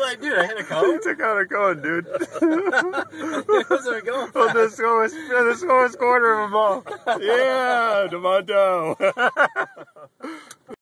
I do? I hit a cone? You took out a cone, dude. Wasn't going On fast. the slowest quarter of a ball. Yeah, Demonto.